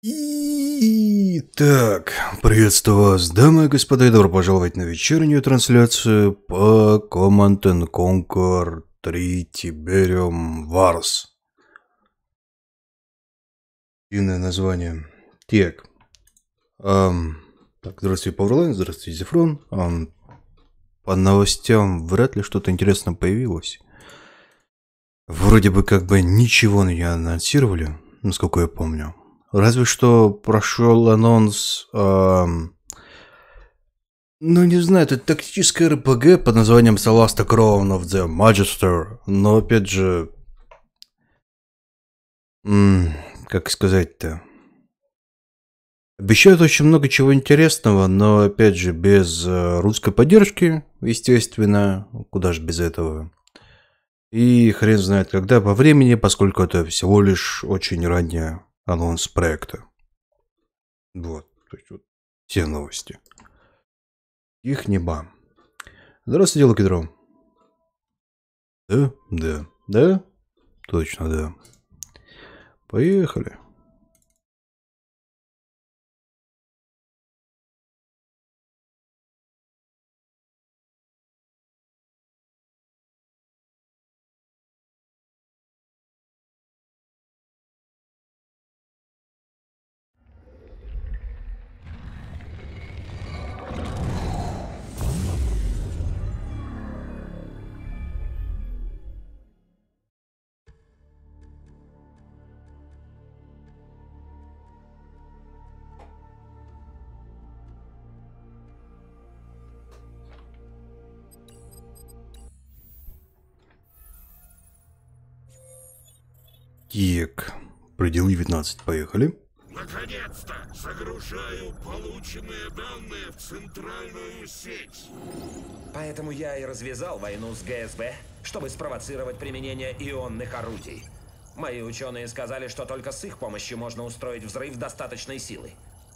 Итак, приветствую вас, дамы и господа, и добро пожаловать на вечернюю трансляцию по Command & Conquer 3 Tiberium Wars. Длинное название. Так, здравствуйте, Пауэрлайн, здравствуйте, Зефрон. По новостям вряд ли что-то интересное появилось. Вроде бы как бы ничего не анонсировали, насколько я помню. Разве что прошел анонс, ну не знаю, это тактическое РПГ под названием Solasta Crown of the Magister, но опять же, как сказать-то, обещают очень много чего интересного, но опять же без русской поддержки, естественно, куда же без этого. И хрен знает когда по времени, поскольку это всего лишь очень ранний анонс проекта. Вот, то есть вот все новости. Их неба. Здравствуйте, Лукидро. Да, точно, да. Поехали. Так, предел 19, поехали. Наконец-то загружаю полученные данные в центральную сеть. Поэтому я и развязал войну с ГСБ, чтобы спровоцировать применение ионных орудий. Мои ученые сказали, что только с их помощью можно устроить взрыв достаточной силы.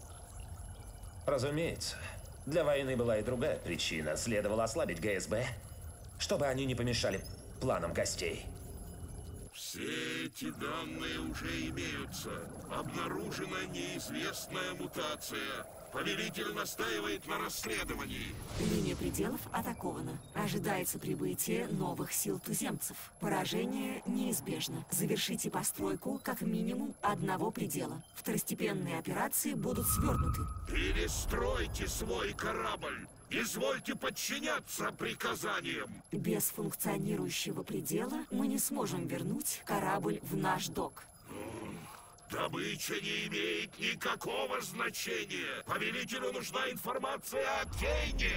Разумеется. Для войны была и другая причина. Следовало ослабить ГСБ, чтобы они не помешали планам гостей. Все эти данные уже имеются. Обнаружена неизвестная мутация. Повелитель настаивает на расследовании. Линия пределов атакована. Ожидается прибытие новых сил туземцев. Поражение неизбежно. Завершите постройку как минимум одного предела. Второстепенные операции будут свернуты. Перестройте свой корабль. Извольте подчиняться приказаниям. Без функционирующего предела мы не сможем вернуть корабль в наш док. Добыча не имеет никакого значения. Повелителю нужна информация о Кейне.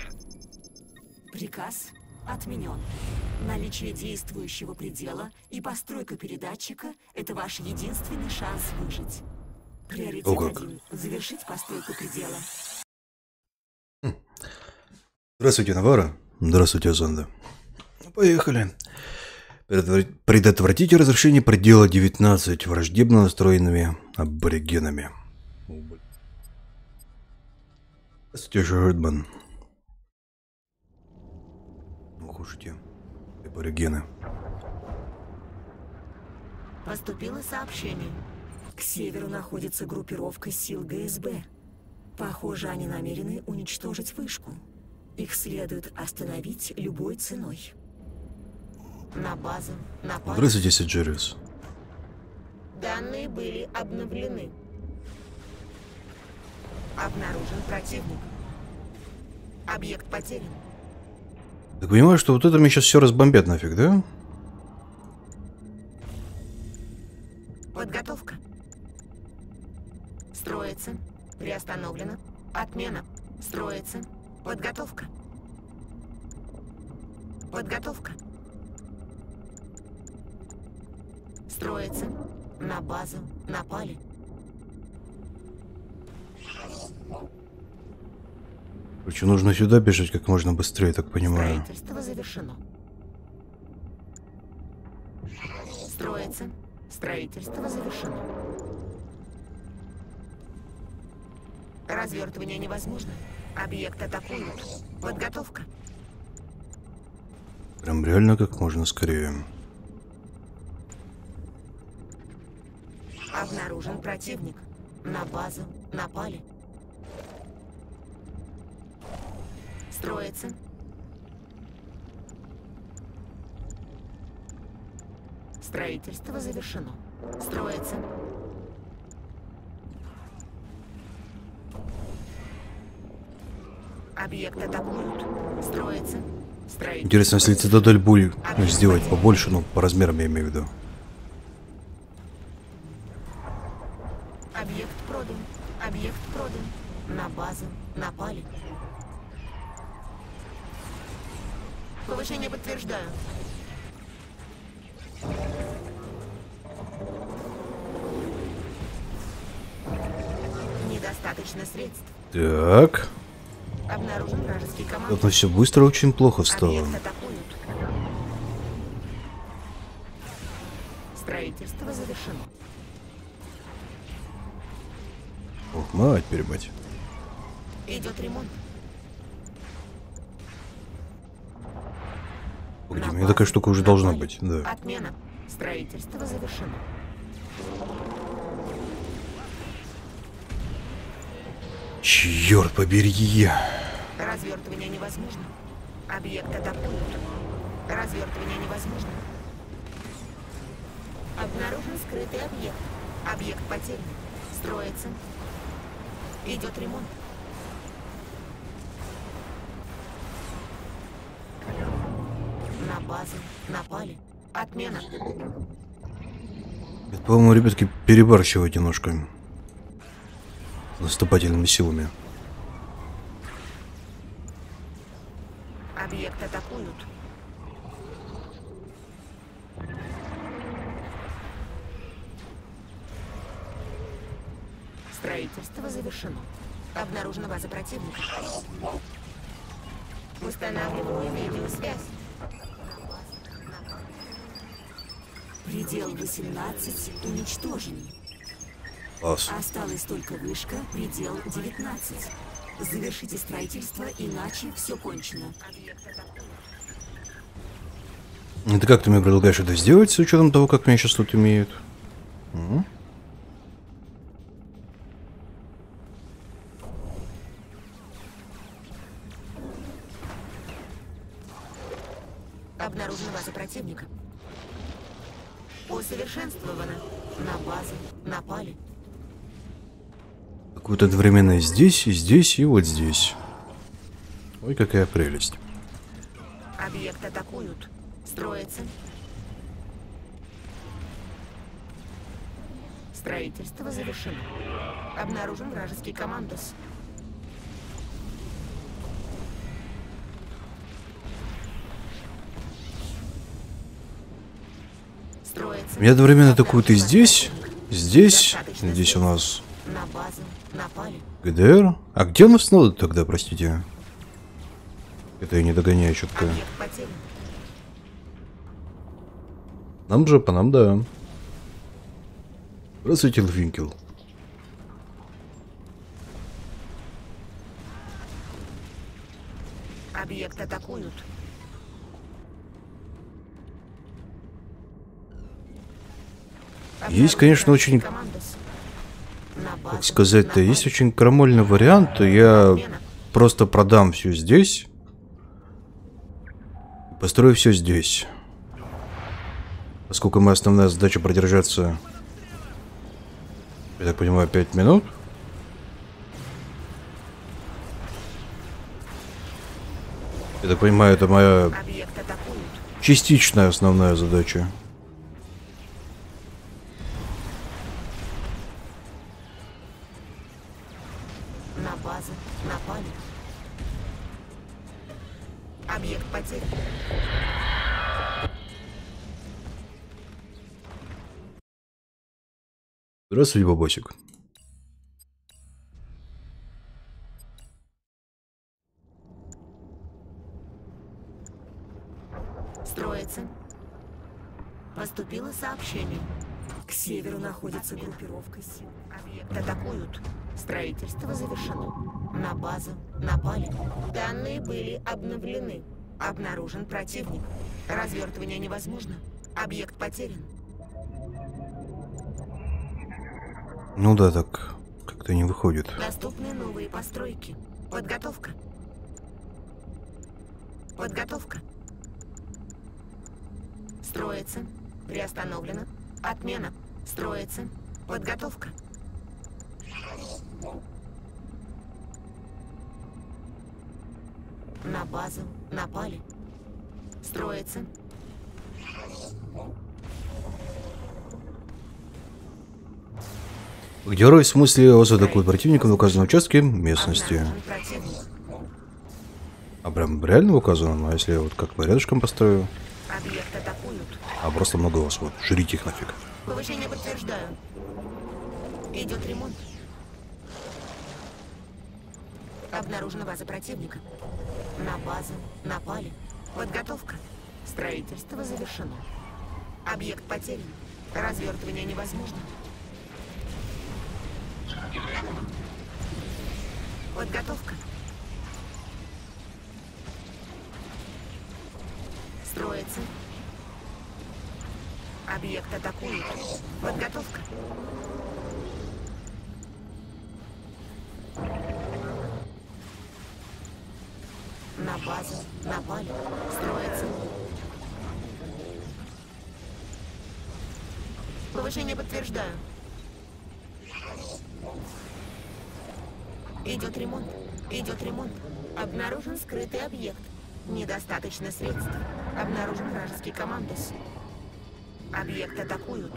Приказ отменен. Наличие действующего предела и постройка передатчика – это ваш единственный шанс выжить. Приоритет 1 – завершить постройку предела. Здравствуйте, Навара. Здравствуйте, Зонда. Поехали. Предотвратите разрушение предела 19 враждебно настроенными аборигенами. Здравствуйте, Жердман. Слушайте, аборигены. Поступило сообщение. К северу находится группировка сил ГСБ. Похоже, они намерены уничтожить вышку. Их следует остановить любой ценой. На базу напали. Здравствуйте, Сиджериус. Данные были обновлены. Обнаружен противник. Объект потерян. Так понимаю, что вот это мне сейчас все разбомбят нафиг, да? Подготовка. Строится. Приостановлено. Отмена. Строится. Подготовка. Подготовка. Строится. На базу напали. Короче, нужно сюда бежать как можно быстрее, так понимаю. Строительство завершено. Строится. Строительство завершено. Развертывание невозможно. Объект атакуют. Подготовка. Прям реально как можно скорее. Обнаружен противник. На базу напали. Строится. Строительство завершено. Строится. Объект атакуют. Строится. Строительство. Интересно, если цитадель будет сделать побольше, ну, по размерам я имею в виду. Объект продан. Объект продан. На базу напали. Повышение подтверждаю. Недостаточно средств. Так. Обнаружен вражеский команд. Это все быстро очень плохо стало. Объект атакуют. Строительство завершено. Ох, мать, перемать. Идет ремонт. Погоди, у меня такая штука уже должна быть, да. Отмена. Строительство завершено. Черт побери. Развертывание невозможно. Объект атакуют. Развертывание невозможно. Обнаружен скрытый объект. Объект потерян. Строится. Идет ремонт. На базу напали. Отмена. Это, по-моему, ребятки, перебарщивают немножко. Наступательными силами. Объект атакуют. Строительство завершено. Обнаружена база противника. Устанавливаю видеосвязь. Предел 18 уничтожен. Класс. Осталась только вышка, предел 19. Завершите строительство, иначе все кончено. Это как ты мне предлагаешь это сделать, с учетом того, как меня сейчас тут имеют? Угу. Обнаружена база противника. Усовершенствована. На базу напали. Какое-то одновременно здесь, и здесь, и вот здесь. Ой, какая прелесть. Объект атакуют. Строится. Строительство завершено. Обнаружен вражеский командос. Строится. У меня одновременно атакуют и здесь, здесь, здесь у нас На базу напали. ГДР. А где у нас надо тогда, простите? Это я не догоняю четко. Объект потерян. Нам же, по нам, да. Здравствуйте, Лфинкел. Объект атакуют. Есть, конечно, очень, как сказать-то, есть очень крамольный вариант. Я просто продам все здесь. Построю все здесь. Поскольку моя основная задача продержаться, я так понимаю, 5 минут. Я так понимаю, это моя частичная основная задача. На базу напали. Объект потерян. Здравствуй, бабосик. Строится. Поступило сообщение. К северу находится группировка сил. Объект атакуют. Строительство завершено. На базу напали. Данные были обновлены. Обнаружен противник. Развертывание невозможно. Объект потерян. Ну да, так. Что-то не выходит. Доступны новые постройки. Подготовка. Подготовка. Строится. Приостановлено. Отмена. Строится. Подготовка. На базу напали. Строится. Герой в смысле вас атакует противника в указанном участке местности. Обнаружен противник. А прям реально указано? А если я вот как бы рядышком построю? Объект атакуют. А просто много вас, вот, жрите их нафиг. Повышение подтверждаю. Идет ремонт. Обнаружена база противника. На базу напали. Подготовка. Строительство завершено. Объект потерян. Развертывание невозможно. Подготовка. Строится. Объект атакуют. Подготовка. На базу напали. Строится. Повышение подтверждаю. Идет ремонт. Идет ремонт. Обнаружен скрытый объект. Недостаточно средств. Обнаружен вражеский командос. Объект атакуют.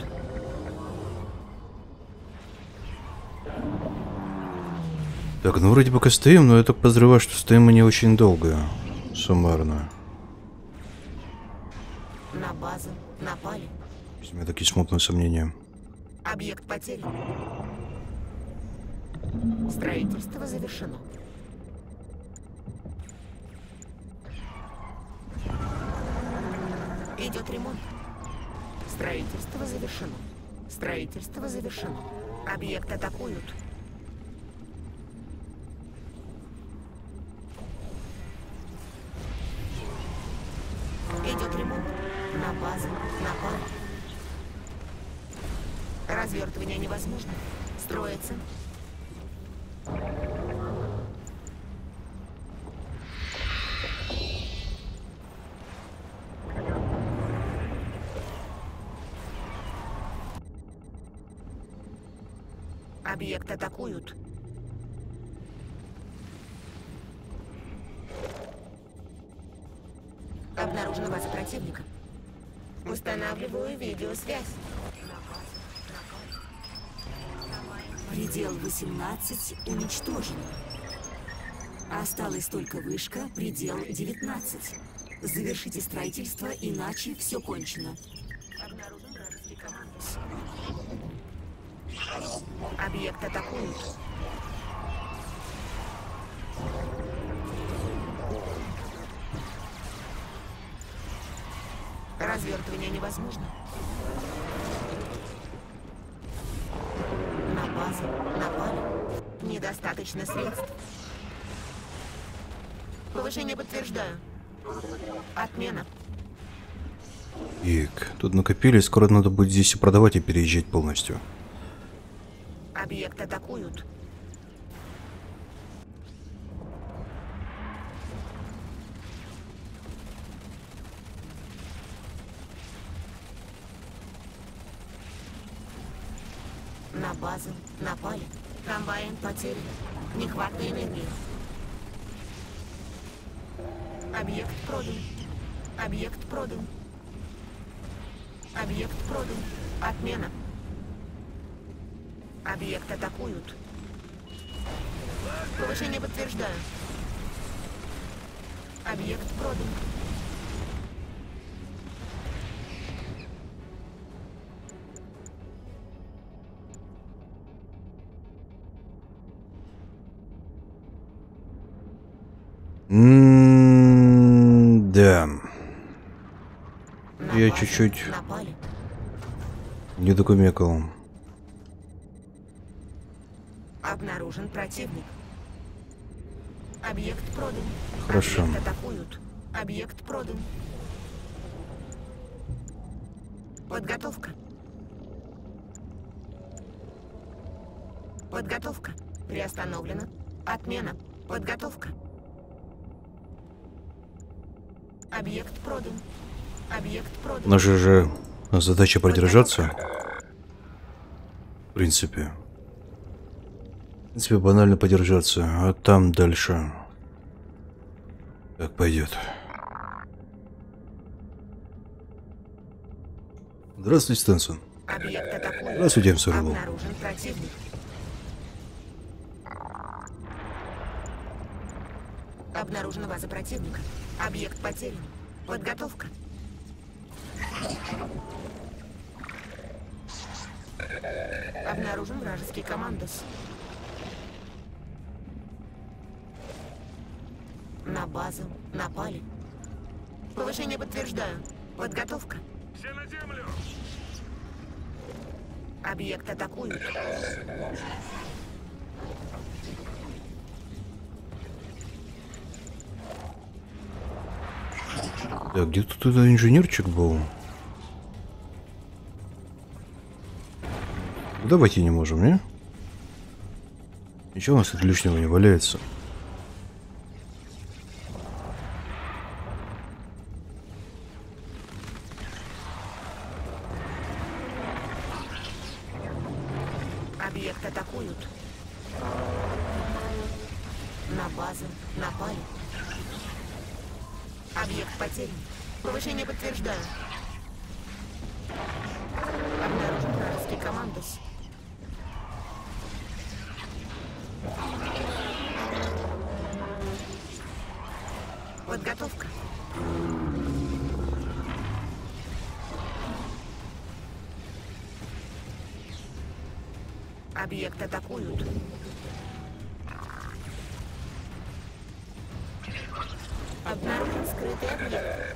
Так, ну вроде пока стоим, но я так подозреваю, что стоим мы не очень долго. Суммарно. На базу напали. У меня такие смутные сомнения. Объект потерян. Строительство завершено. Идет ремонт. Строительство завершено. Строительство завершено. Объект атакуют. Идет ремонт. На базу напали. Развертывание невозможно. Строится. Объект атакуют. Обнаружена база противника. Устанавливаю видеосвязь. Предел 18 уничтожен. Осталась только вышка, предел 19. Завершите строительство, иначе все кончено. Обнаружен вражеский командос. Объект атакуют. Развертывание невозможно. На базу напали. Недостаточно средств. Повышение подтверждаю. Отмена. Ик, тут накопились, скоро надо будет здесь и продавать, и переезжать полностью. Объект атакуют. На базу напали. Комбайн потерян. Нехватка энергии. Объект продан. Объект продан. Объект продан. Отмена. Объект атакуют. Повышение подтверждаю. Объект продан. Да. На Я базу чуть-чуть напали. не докумекал. Обнаружен противник. Объект продан. Хорошо. Объект атакуют. Объект продан. Подготовка. Подготовка. Приостановлена. Отмена. Подготовка. Объект продан. Объект продан. Наша же задача продержаться. В принципе, банально подержаться, а там дальше как пойдет. Здравствуйте, Стэнсон. Объект атакует. Здравствуйте, МСРЛ. Обнаружен противник. Обнаружена база противника. Объект потерян. Подготовка. Обнаружен вражеский командос. На базу напали. Повышение подтверждаю. Подготовка. Все на землю! Объект атакуют. Так, где тут этот инженерчик был? Куда войти не можем, не? Ничего у нас тут лишнего не валяется. Объект атакуют. На базу напали. Объект потерян. Повышение подтверждаю. Обнаружен вражеский командос. Подготовка. Объект атакуют. Обнаружен скрытый объект.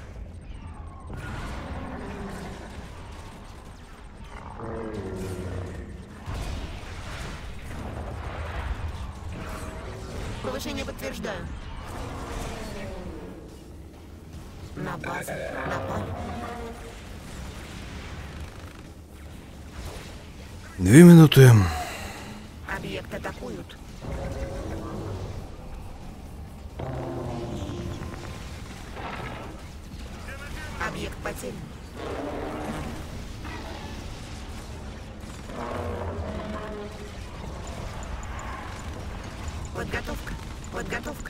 Повышение подтверждаю. На базу напали. 2 минуты. Объект атакуют. Объект потерян. Подготовка. Подготовка.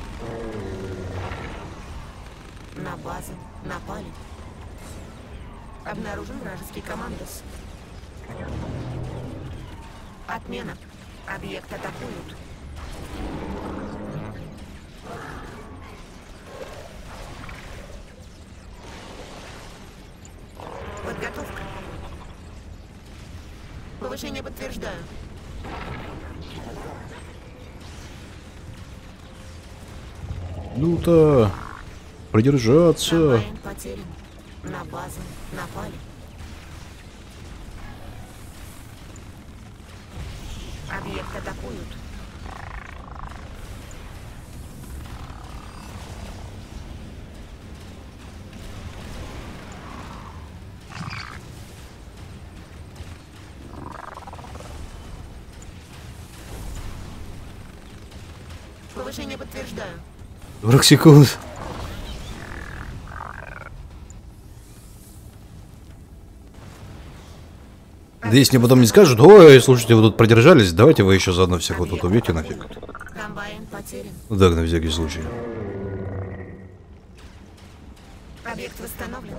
На базу напали. Обнаружен вражеский командос. Отмена. Объект атакуют. Подготовка. Повышение подтверждаю. Ну-то продержаться. Комбайн потерян. На базу напали. Объект атакуют. Повышение подтверждаю. 40 секунд. Да если мне потом не скажут, ой, слушайте, вы тут продержались, давайте вы еще заодно всех вот тут убьете нафиг. Комбайн потерян. Ну так, на всякий случай. Объект восстановлен.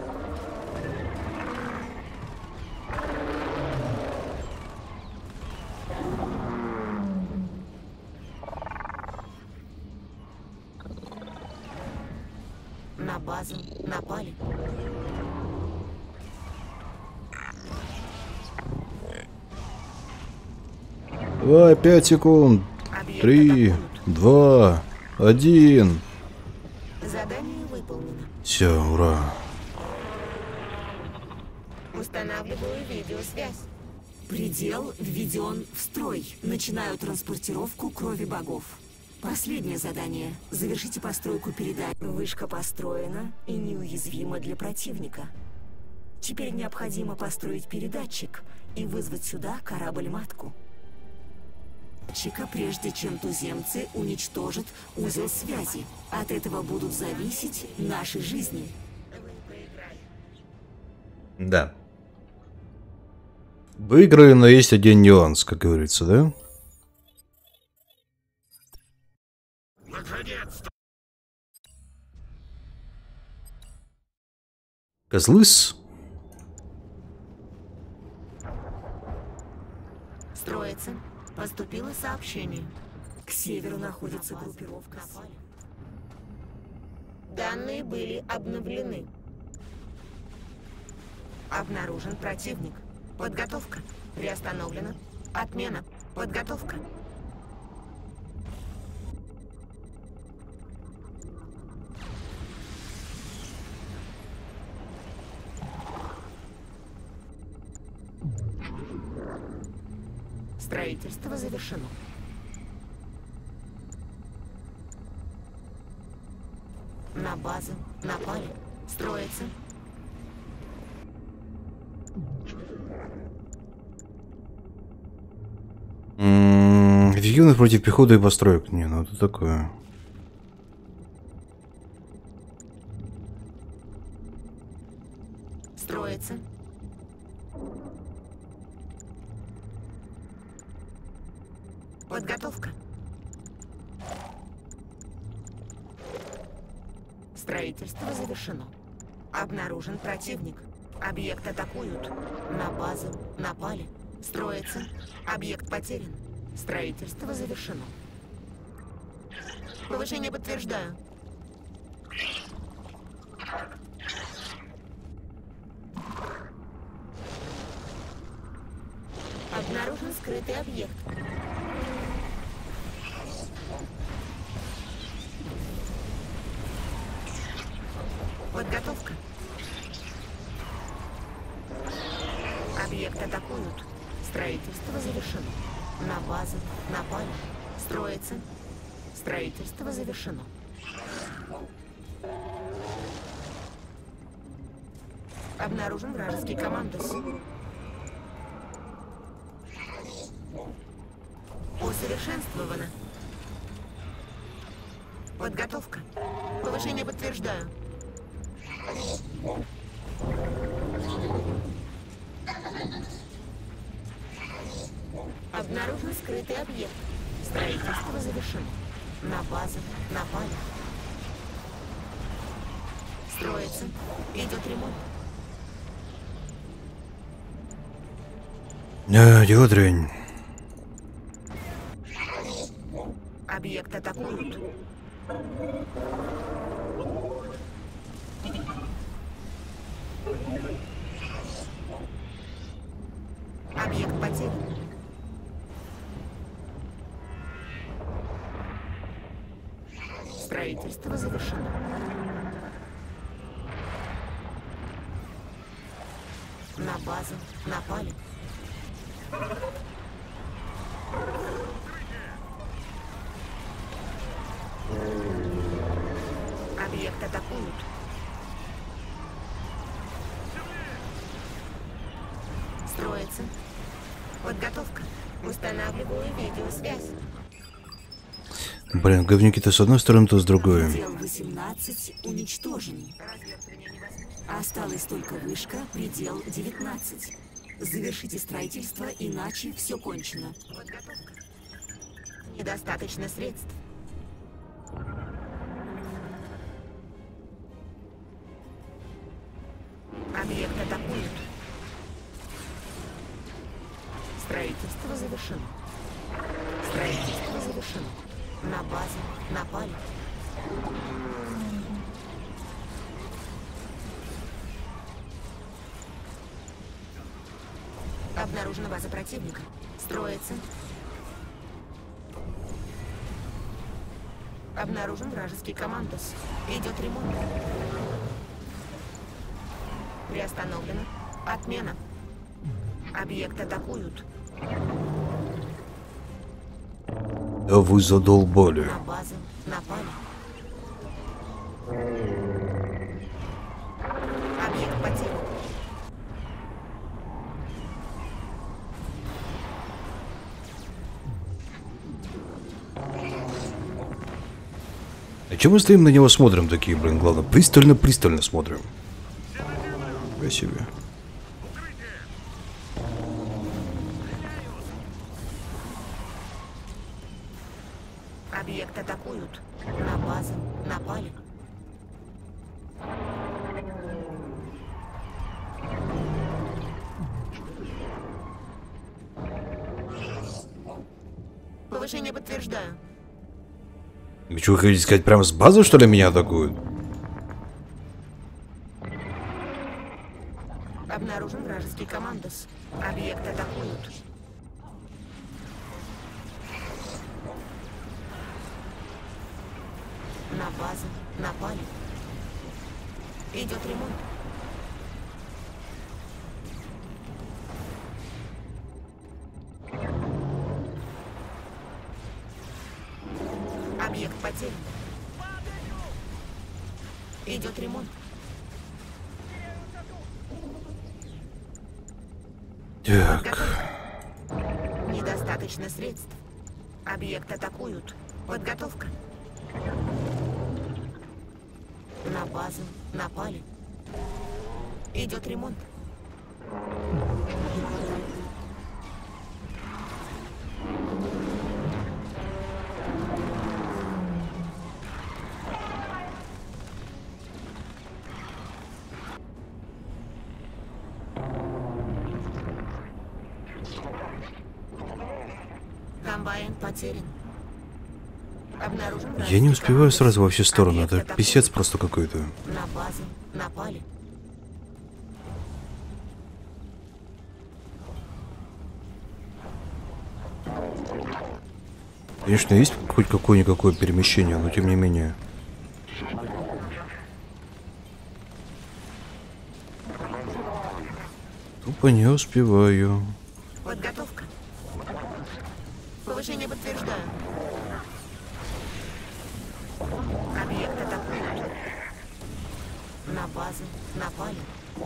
На базу напали. Давай, 5 секунд. Объект 3, атакуют. 2, 1. Задание выполнено. Все, ура. Устанавливаю видеосвязь. Предел введен в строй. Начинаю транспортировку крови богов. Последнее задание. Завершите постройку передачи. Вышка построена и неуязвима для противника. Теперь необходимо построить передатчик и вызвать сюда корабль-матку. передатчика, прежде чем туземцы уничтожат узел связи. От этого будут зависеть наши жизни. Да. Выиграли, но есть один нюанс, как говорится, да? Наконец-то! Козлыс? Строится. Поступило сообщение. К северу находится группировка. Данные были обновлены. Обнаружен противник. Подготовка. Приостановлена. Отмена. Подготовка. Строительство завершено. На базу напали. Строится. Эффективность против пехоты и построек. Не, ну это такое. Строится. Подготовка. Строительство завершено. Обнаружен противник. Объект атакуют. На базу напали. Строится. Объект потерян. Строительство завершено. Повышение подтверждаю. Обнаружен скрытый объект. Подготовка. Объект атакуют. Строительство завершено. На базу напали. Строится. Строительство завершено. Обнаружен вражеский командос. Усовершенствовано. Подготовка. Повышение подтверждаю. Обнаружен скрытый объект. Строительство завершено. На базу напали. Строится. Идет ремонт. Дело дрянь. Объект атакуют. Объект потерян. Строительство завершено. На базу напали. Объект атакуют. Строится. Подготовка. Устанавливаю видеосвязь. Блин, говнюки-то с одной стороны, то с другой. Предел 18 уничтожен. Осталась только вышка, предел 19. Завершите строительство, иначе все кончено. Подготовка. Недостаточно средств. Объект атакуют. Строительство завершено. Строительство завершено. На базу напали. Обнаружена база противника. Строится. Обнаружен вражеский командос. Идет ремонт. Приостановлено. Отмена. Объект атакуют. Да вы задолбали. На базу напали. Объект потерян. А чем мы стоим на него смотрим такие, блин, главное, пристально смотрим. Спасибо. Объект атакуют. На базу напали. Повышение подтверждаю. Вы что, вы хотите сказать, прямо с базы, что ли, меня атакуют? Обнаружен вражеский командос. Объект атакуют. На базу напали. Идет ремонт. Объект потерян. Идет ремонт. Так. Недостаточно средств. Объект атакуют. Подготовка. На базу напали. Идет ремонт. Комбайн потерян. Обнаружен Я не успеваю командос. сразу во все стороны. Объект Это атакуют. писец просто какой-то. На базу напали. Конечно, есть хоть какое-никакое перемещение, но тем не менее. Тупо не успеваю. Подготовка. Повышение подтверждаю. Объект атакуют. На базу напали.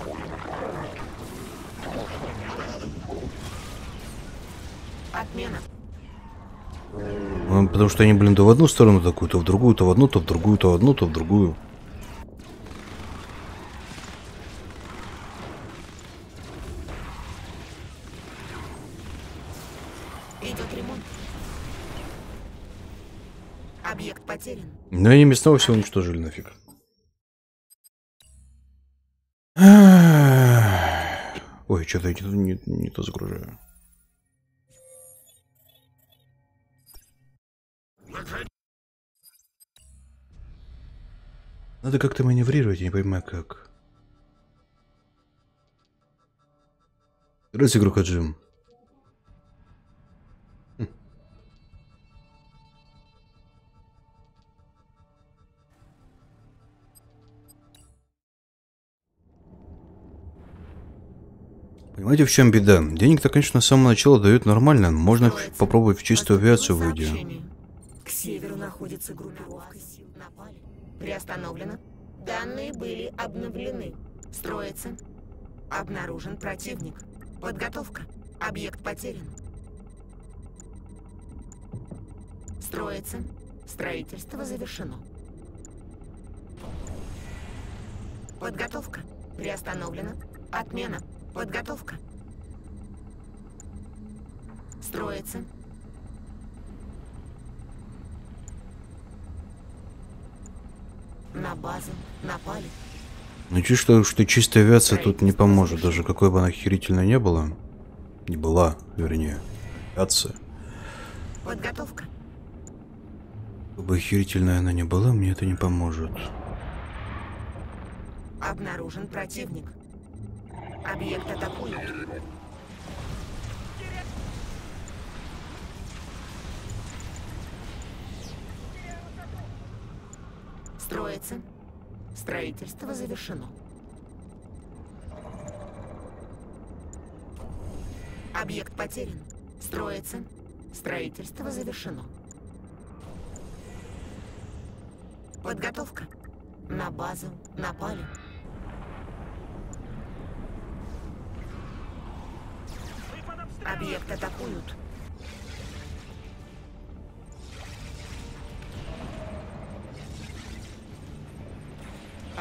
Отмена. Ну, потому что они, блин, то в одну сторону такую, то в другую, то в одну, то в другую, то в одну, то в другую. Идет ремонт. Объект потерян. Но они местного все уничтожили нафиг. Ой, что-то я не то загружаю. Надо как-то маневрировать, я не понимаю как. Раз игру Хаджим. Понимаете, в чем беда? Денег-то, конечно, с самого начала дают нормально. Можно попробовать в чистую авиацию выйти. Сообщение. К северу находится группировка сил. Напали. Приостановлено. Данные были обновлены. Строится. Обнаружен противник. Подготовка. Объект потерян. Строится. Строительство завершено. Подготовка. Приостановлено. Отмена. Подготовка. Строится. На базу напали. Ну чисто, что чистая авиация тут не поможет, даже какой бы она охерительной не была. Не была, вернее. Авиация. Подготовка. Как бы охерительная она не была, мне это не поможет. Обнаружен противник. Объект атакуют. Строится. Строительство завершено. Объект потерян. Строится. Строительство завершено. Подготовка. На базу напали. Объект атакуют.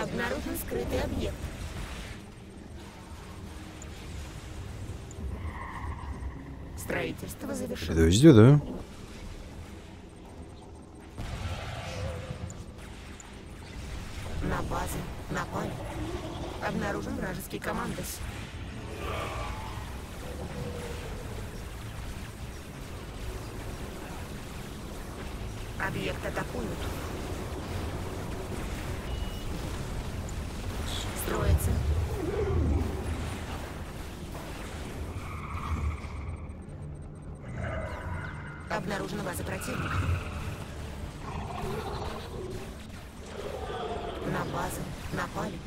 Обнаружен скрытый объект. Строительство завершено. Это везде, да? На базе напали. Обнаружен вражеский командос. Объект атакуют. Строится. Обнаружена база противника. На базу напали.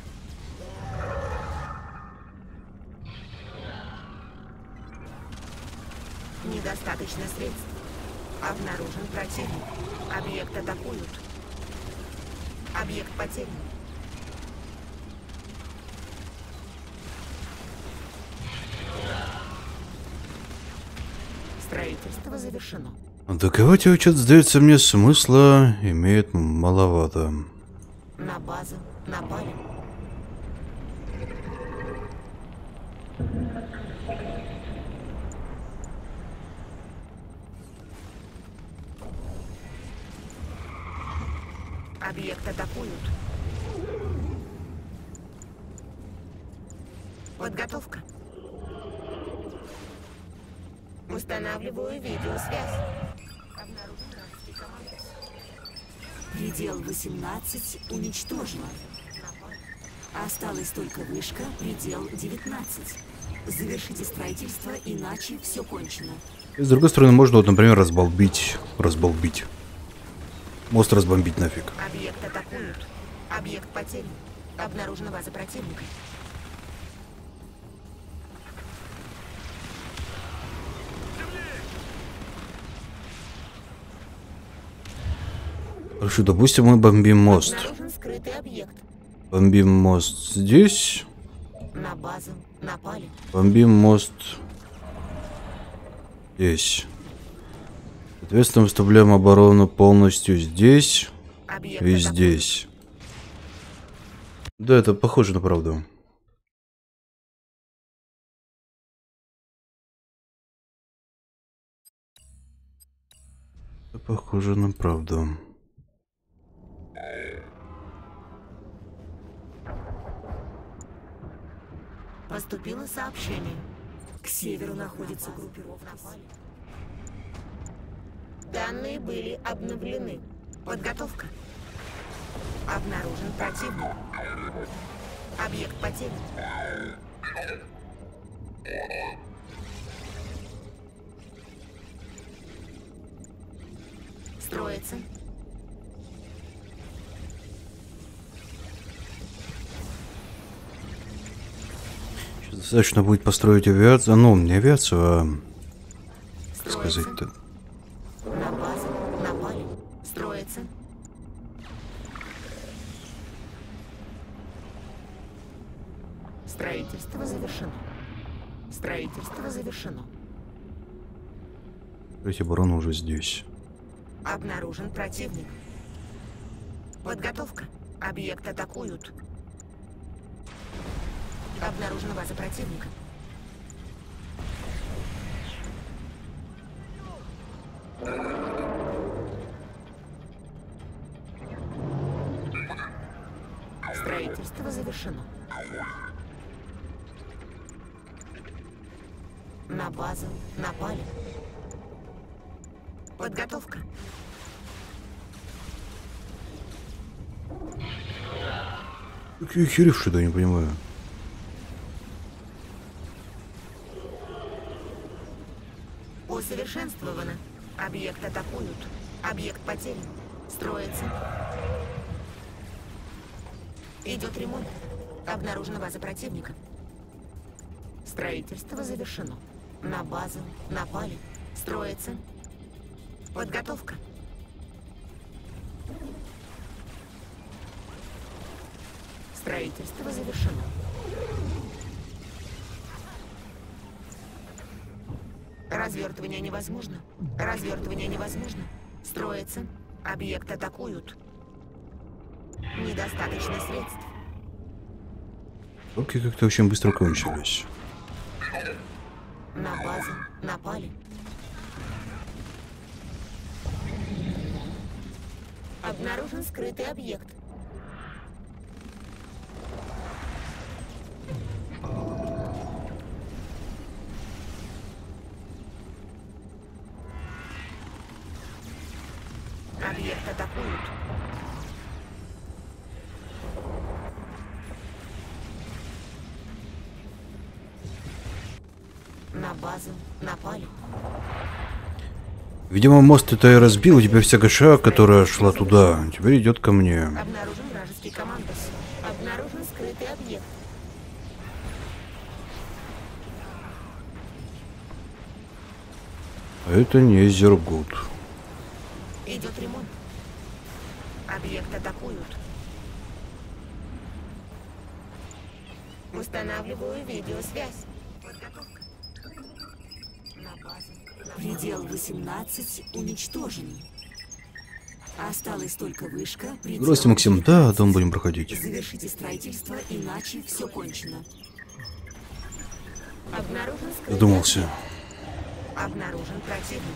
Недостаточно средств. Обнаружен противник. Объект атакуют. Объект потерян. Строительство завершено. Атаковать его, что-то, сдается мне, смысла имеет маловато. На базу напали. Объект атакуют. Подготовка. Устанавливаю видеосвязь. Обнаружен вражеский командос. Предел 18 уничтожен. Осталась только вышка, предел 19. Завершите строительство, иначе все кончено. И с другой стороны, можно, вот, например, разболбить. Мост разбомбить нафиг. Объект атакуют. Объект потерян. Обнаружена база противника. Хорошо, допустим, мы бомбим мост. Обнаружен скрытый объект. Бомбим мост здесь. На базу напали. Бомбим мост здесь. Соответственно, выставляем оборону полностью здесь Объект и атакуют. здесь. Да, это похоже на правду. Это похоже на правду. Поступило сообщение. К северу находится группировка. Данные были обновлены. Подготовка. Обнаружен противник. Объект потерян. Строится. Сейчас достаточно будет построить авиацию. Ну, не авиацию, а... Как Строится. сказать-то? На базу напали. Строится. Строительство завершено. Строительство завершено. Строить оборону уже здесь. Обнаружен противник. Подготовка. Объект атакуют. Обнаружена база противника. Строительство завершено. На базу напали. Подготовка. Какие херев, что я не понимаю. Усовершенствовано. Объект атакуют. Объект потерян. Строится. Идет ремонт. Обнаружена база противника. Строительство завершено. На базу напали. Строится. Подготовка. Строительство завершено. Развертывание невозможно. Развертывание невозможно. Строится. Объект атакуют. Недостаточно средств. Руки как-то очень быстро кончились. На базу напали. Обнаружен скрытый объект. Объект атакуют. На базу напали. Видимо, мост это и разбил, и теперь вся ГШ, которая шла туда, теперь идет ко мне. Обнаружен вражеский командос. Обнаружен скрытый объект. А это не Зергут. Идет ремонт. Объект атакуют. Устанавливаю видеосвязь. Подготовка. На базу. Предел 18 уничтожен. Осталась только вышка. Здравствуйте, Максим. Да, дом будем проходить. Завершите строительство, иначе все кончено. Обнаружен скрытый. Задумался. Обнаружен противник.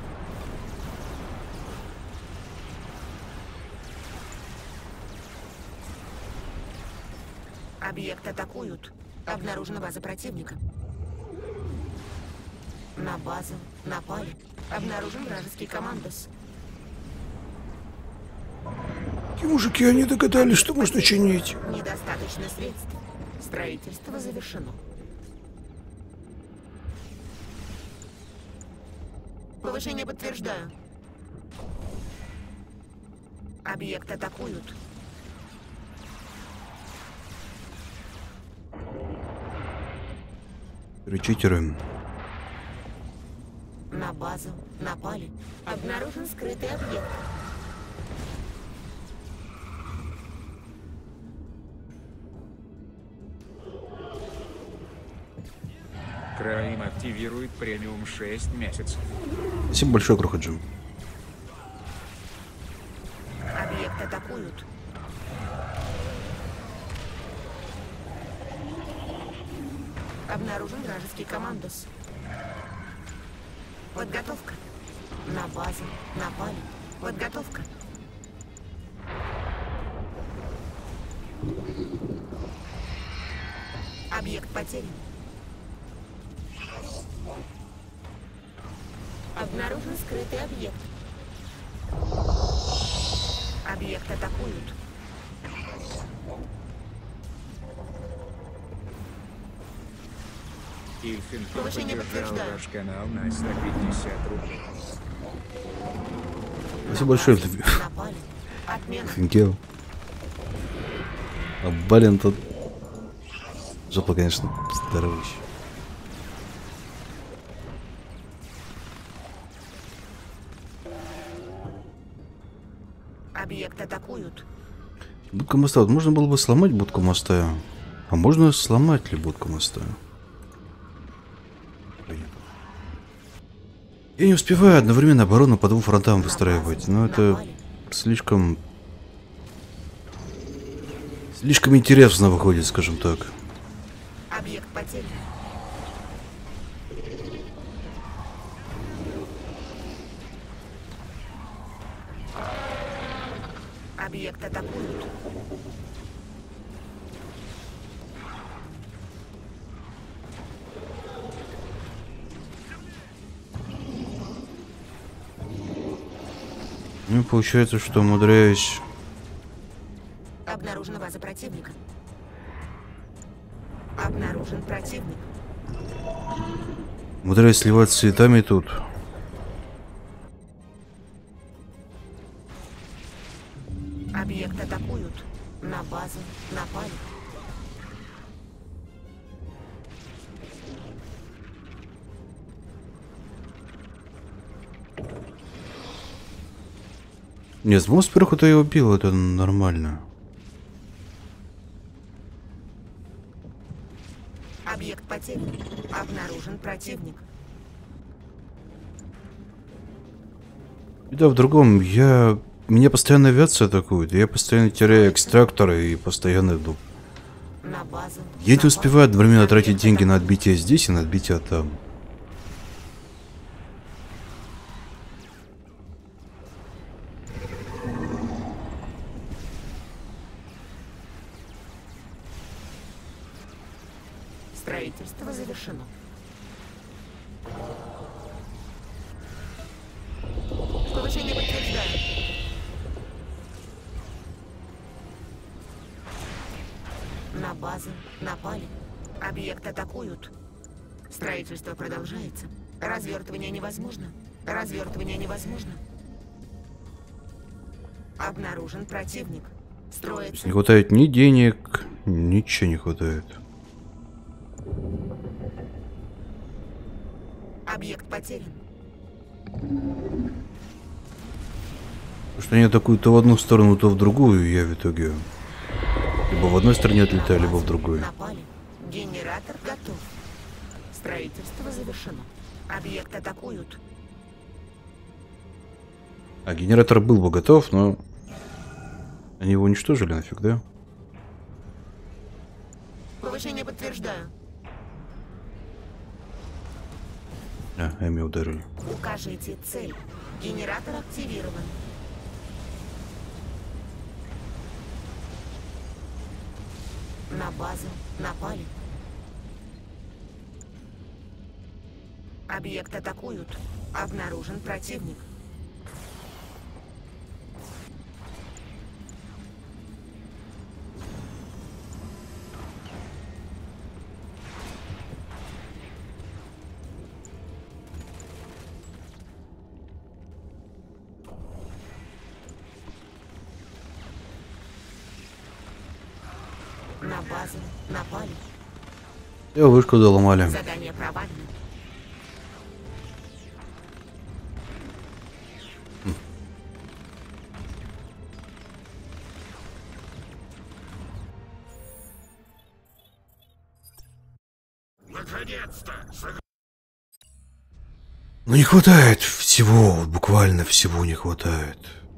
Объект атакуют. Обнаружена база противника. На базу напали. Обнаружен вражеский командос. И мужики, они догадались, что можно чинить. Недостаточно средств. Строительство завершено. Повышение подтверждаю. Объект атакуют. Речитеры. На базу напали. Обнаружен скрытый объект. Краим активирует премиум 6 месяцев. Спасибо большое, Крохаджим. Объект атакуют. Обнаружен вражеский командос. Подготовка. На базу напали. Подготовка. Объект потерян. Обнаружен скрытый объект. Объект атакуют. Ильфин Повышение поддержал подтверждаю. ваш канал на 150 рублей. Спасибо большое. Напали. Отмена. Офигел. А Балин тут... Жопа, конечно, здоровущий. Объект атакуют. Будка моста. Вот можно было бы сломать будку моста. А можно сломать ли будку моста? Я не успеваю одновременно оборону по двум фронтам выстраивать. Но это Напали. слишком интересно выходит, скажем так. Объект потерян. Объект атакуют. Ну, получается, что умудряюсь... Обнаружена база противника. Обнаружен противник. Умудряюсь сливаться с цветами тут. Объект атакуют. На базу напали. Нет, мост сверху-то я убил, это нормально. Объект потерян. Обнаружен противник. Беда в другом, меня постоянно авиация атакует, я постоянно теряю экстракторы и постоянно иду На базу. Я не успеваю одновременно тратить деньги на отбитие здесь и на отбитие там. Строительство завершено. Повышение подтверждаю. На базу напали. Объект атакуют. Строительство продолжается. Развертывание невозможно. Развертывание невозможно. Обнаружен противник. Строится. Не хватает ни денег, ничего не хватает. Объект потерян. Потому что они атакуют то в одну сторону, то в другую, и я в итоге либо в одной стороне отлетаю, либо в другой. Напали. Генератор готов. Строительство завершено. Объект атакуют. А генератор был бы готов, но они его уничтожили нафиг, да? Повышение подтверждаю. А, Эми ударили. Укажите цель. Генератор активирован. На базу напали. Объект атакуют. Обнаружен противник. На базу напали. И вышку заломали. Задание провалено. Наконец-то! Ну не хватает всего, буквально всего не хватает.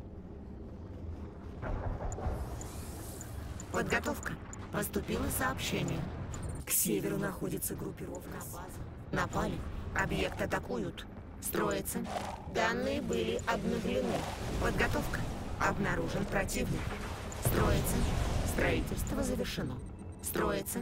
Подготовка. Поступило сообщение. К северу находится группировка. На базу напали. Объект атакуют. Строится. Данные были обновлены. Подготовка. Обнаружен противник. Строится. Строительство завершено. Строится.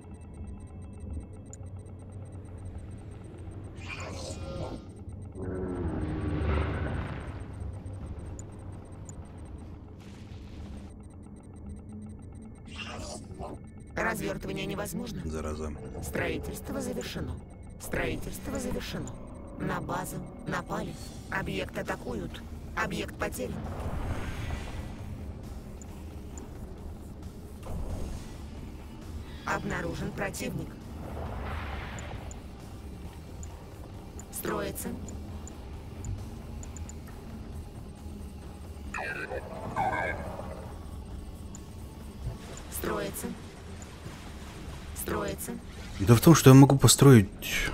Развертывание невозможно. Зараза. Строительство завершено. Строительство завершено. На базу напали. Объект атакуют. Объект потерян. Обнаружен противник. Строится. Строится. Строится. Да в том, что я могу построить...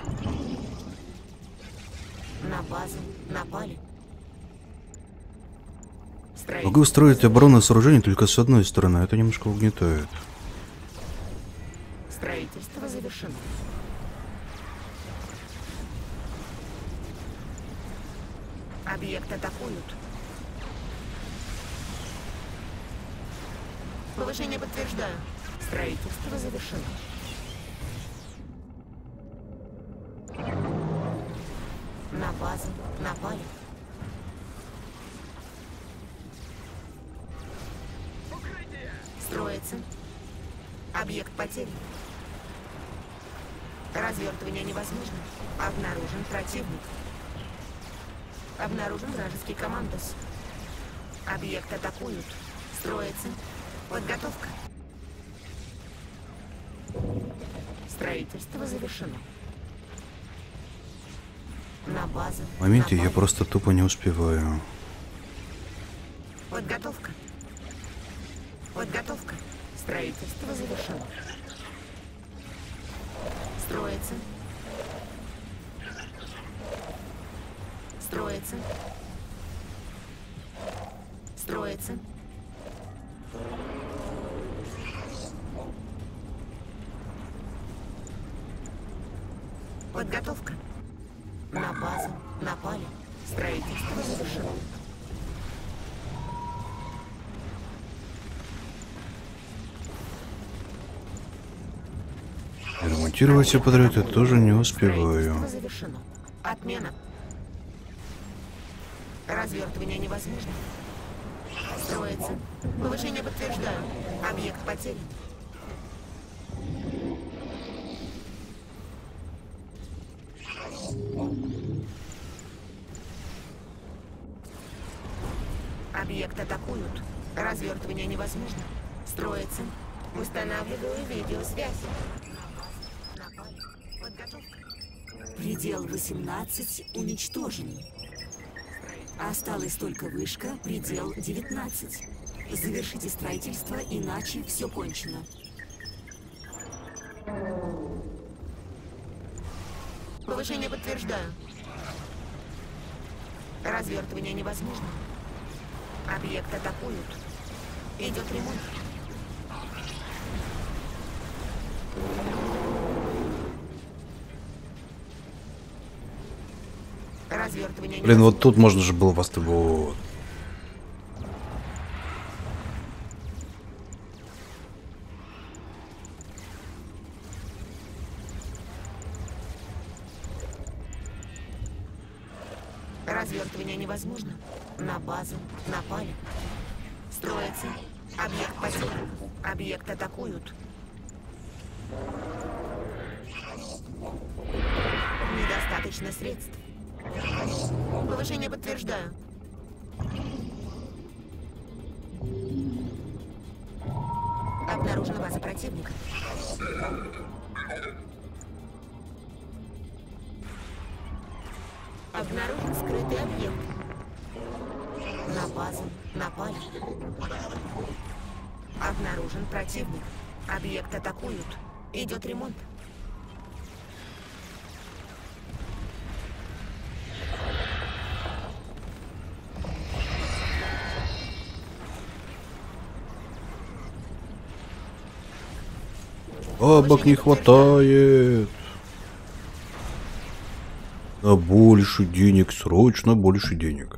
На базу напали. Могу устроить оборонное сооружение только с одной стороны. Это немножко угнетает. Строительство завершено. Объект атакуют. Повышение подтверждаю. Строительство завершено. На базу напали. Строится. Объект потерян. Развертывание невозможно. Обнаружен противник. Обнаружен вражеский командос. Объект атакуют. Строится. Подготовка. Строительство завершено. На базу. В моменте я напали. просто тупо не успеваю. Подготовка. Подготовка. Строительство завершено. Строится. Строится. Строится. Подготовка. На базу напали. Строительство завершено. Ремонтировать все подряд я тоже не успеваю. Строительство завершено. Отмена. Развертывание невозможно. Строится. Повышение подтверждаю. Объект потерян. Объект атакуют. Развертывание невозможно. Строится. Устанавливаю видеосвязь. Напали. Подготовка. Предел 18 уничтожен. Осталась только вышка, предел 19. Завершите строительство, иначе все кончено. Повышение подтверждаю. Развертывание невозможно. Объект атакуют. Идет ремонт. Развертывание Блин, вот тут можно же было вас вот. Развертывание невозможно. На базу напали. Строится. Объект потерян. Объект атакуют. Недостаточно средств. Повышение подтверждаю. Обнаружена база противника. Обнаружен скрытый объект. На базу напали. Обнаружен противник. Объект атакуют. Идет ремонт. Бабок не хватает. На больше денег, срочно больше денег.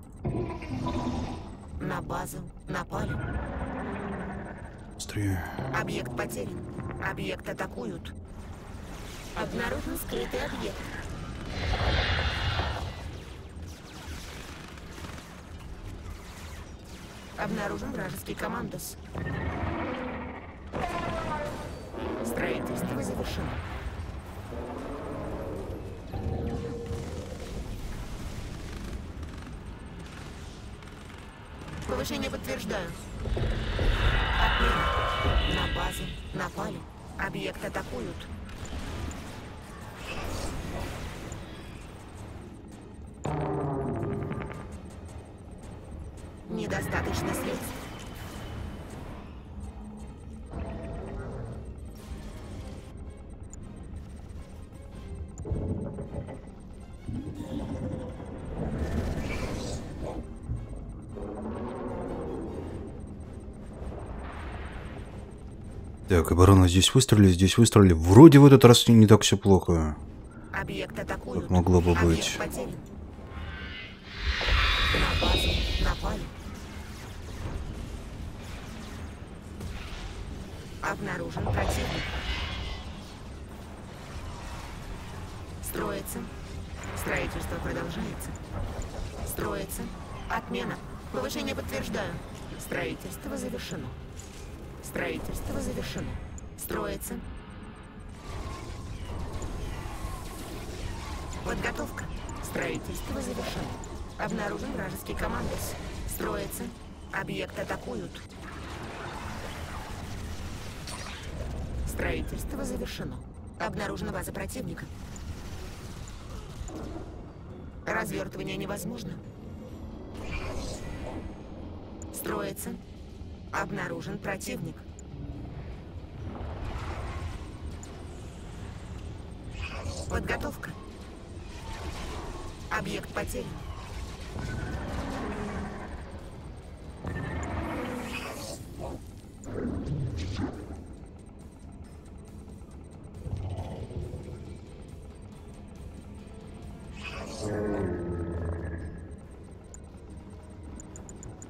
На базу напали. Быстрее. Объект потерян. Объект атакуют. Обнаружен скрытый объект. Обнаружен вражеский командос. Строительство завершено. Повышение подтверждаю. Отмена. На базу напали. Объект атакуют. Недостаточно средств. Так, оборона здесь выстрелили. Вроде в этот раз не так все плохо, Объект атакуют. как могло бы Объект быть. потерян. На базу напали. Обнаружен противник. Строится. Строительство продолжается. Строится. Отмена. Повышение подтверждаю. Строительство завершено. Строительство завершено. Строится. Подготовка. Строительство завершено. Обнаружен вражеский командос. Строится. Объект атакуют. Строительство завершено. Обнаружена база противника. Развертывание невозможно. Строится. Обнаружен противник. Подготовка. Объект потерян.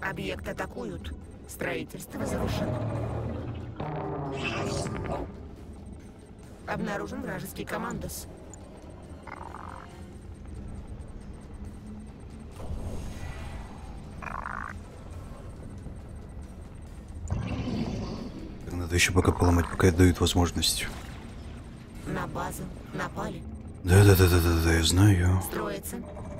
Объект атакуют. Строительство завершено. Обнаружен вражеский командос. Надо еще пока поломать, пока дают возможность. На базу напали. Да, я знаю. Строится.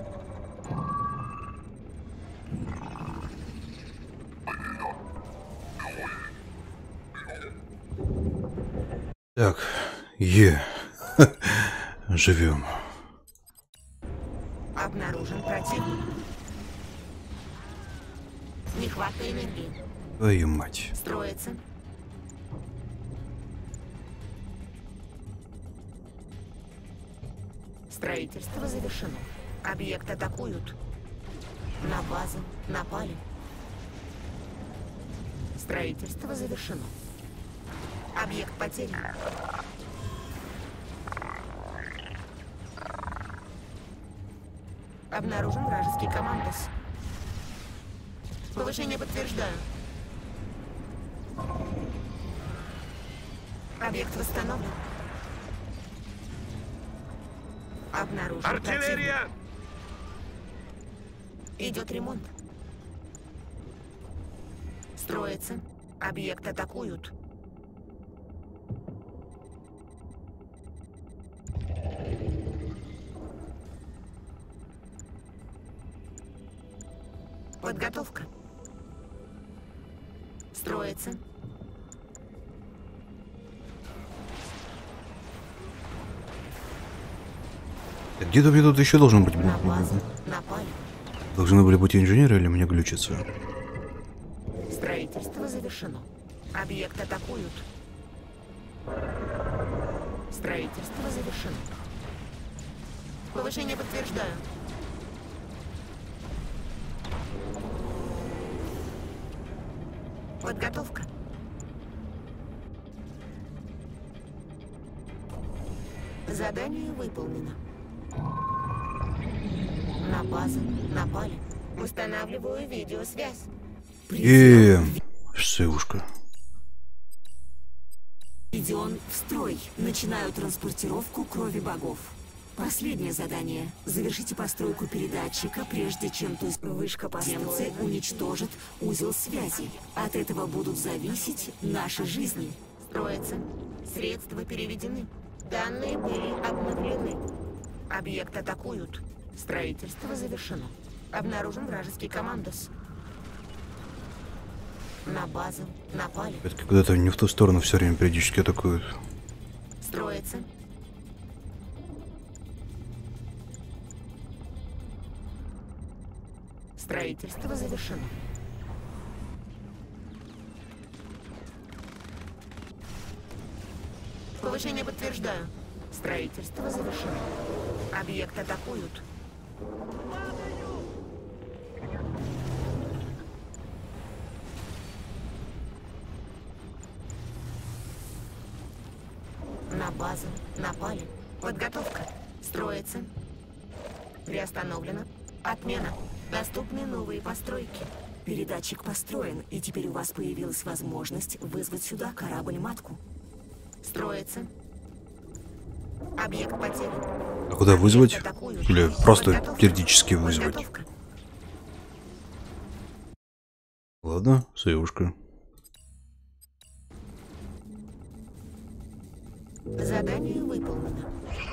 Так, живем. Обнаружен противник. Нехватка энергии. Твою мать. Строится. Строительство завершено. Объект атакуют. На базу напали. Строительство завершено. Объект потерян. Обнаружен вражеский командос. Повышение подтверждаю. Объект восстановлен. Обнаружен Артиллерия! противник. Идет ремонт. Строится. Объект атакуют. Подготовка. Строится. Где-то мне тут еще должен быть. На базу напали. Должны были быть инженеры или мне глючится? Строительство завершено. Объект атакуют. Строительство завершено. Повышение подтверждаю. Подготовка. Задание выполнено. На базу напали. Устанавливаю видеосвязь. Сывушка. Введен в строй. Начинаю транспортировку крови богов. Последнее задание. Завершите постройку передатчика, прежде чем вышка немцы уничтожит узел связи. От этого будут зависеть наши жизни. Строится. Средства переведены. Данные были обновлены. Объект атакуют. Строительство завершено. Обнаружен вражеский командос. На базу напали. Это куда-то не в ту сторону все время периодически атакуют. Строится. Строительство завершено. Повышение подтверждаю. Строительство завершено. Объект атакуют. На базу напали. Подготовка. Строится. Приостановлено. Отмена. Доступны новые постройки. Передатчик построен, и теперь у вас появилась возможность вызвать сюда корабль-матку. Строится. Объект потерян. А куда вызвать? Атакуют. Или просто Подготовка. теоретически вызвать? Подготовка. Ладно, Сывушка. Задание выполнено.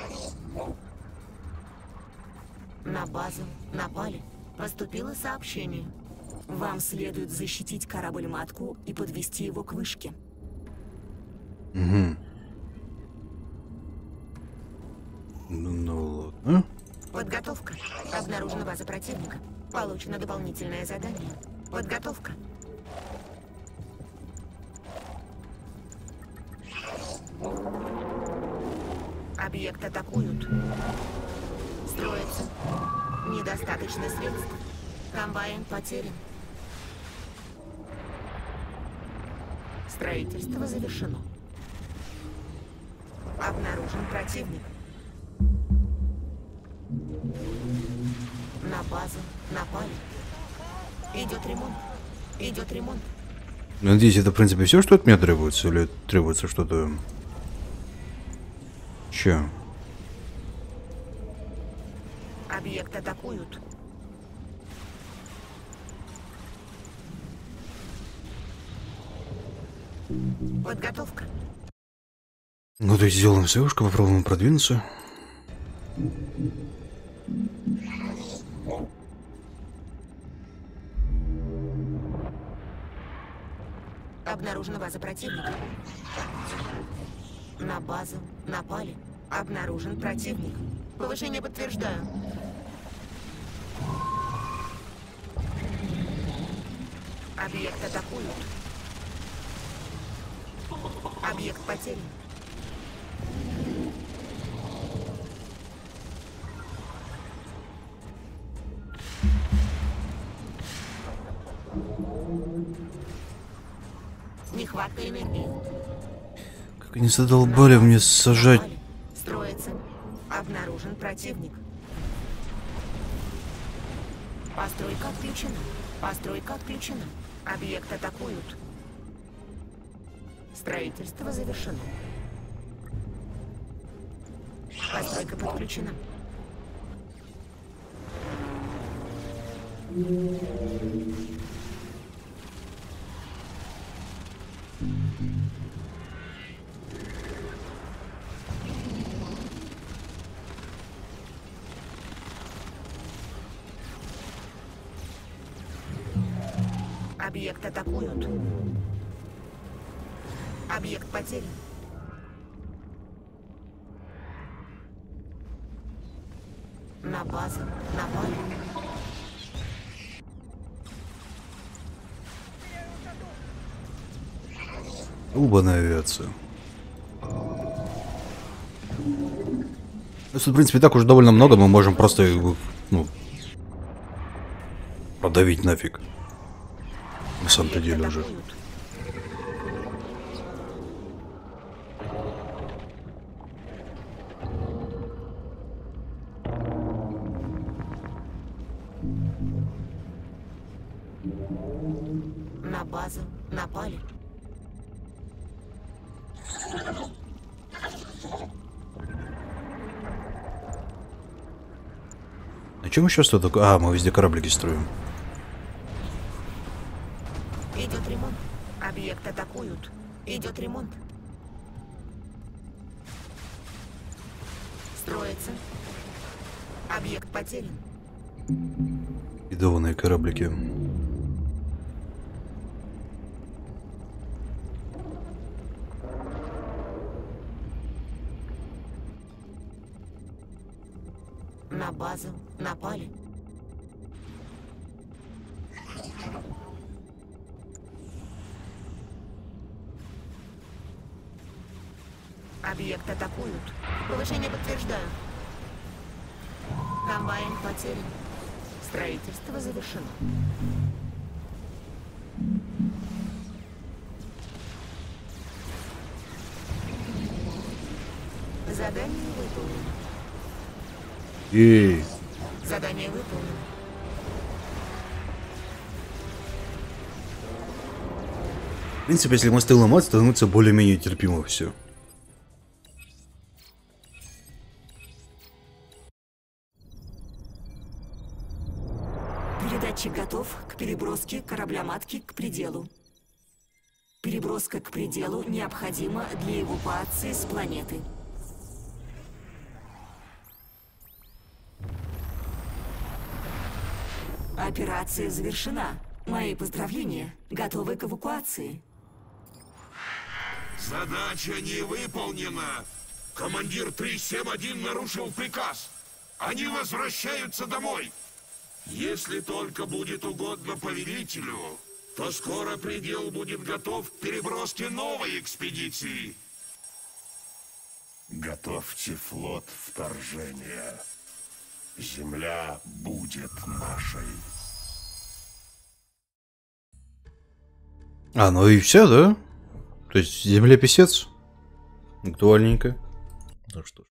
На базу напали. Поступило сообщение. Вам следует защитить корабль-матку и подвести его к вышке. Угу. Ну ладно. Подготовка. Обнаружена база противника. Получено дополнительное задание. Подготовка. Объект атакуют. Строится. Недостаточно средств. Комбайн потерян. Строительство завершено. Обнаружен противник. На базу напали. Идет ремонт. Идет ремонт. Надеюсь, это, в принципе, все, что от меня требуется? Или требуется что-то... Че? Объект атакуют. Подготовка. Ну, то есть сделаем севушку, попробуем продвинуться. Обнаружена база противника. На базу напали. Обнаружен противник. Повышение подтверждаю. Объект атакуют. Объект потерян. Нехватка энергии. Как они задолбали мне сажать. Строится. Обнаружен противник. Постройка отключена. Постройка отключена. Объект атакуют. Строительство завершено. Постройка подключена. Объект атакуют. Объект потерян. На базу напали. Убаная авиация. Нас тут, в принципе, так уж довольно много, мы можем просто их, ну, продавить нафиг. На самом-то деле уже. На базу напали. На чем еще что такое? А, мы везде кораблики строим. Идет ремонт. Объект атакуют. Идет ремонт. Строится. Объект потерян. Бедованные кораблики. На базу напали. Объект атакуют. Повышение подтверждаю. Комбайн потерян. Строительство завершено. Задание выполнено. Ей. Задание выполнено. В принципе, если мосты ломать, становится более-менее терпимо все. Передатчик готов к переброске корабля-матки к пределу. Переброска к пределу необходима для эвакуации с планеты. Операция завершена. Мои поздравления. Готовы к эвакуации. Задача не выполнена. Командир 371 нарушил приказ. Они возвращаются домой. Если только будет угодно повелителю, то скоро предел будет готов к переброске новой экспедиции. Готовьте флот вторжения. Земля будет нашей. А, ну и все, да? То есть земля писец? Актуальненько. Ну что ж.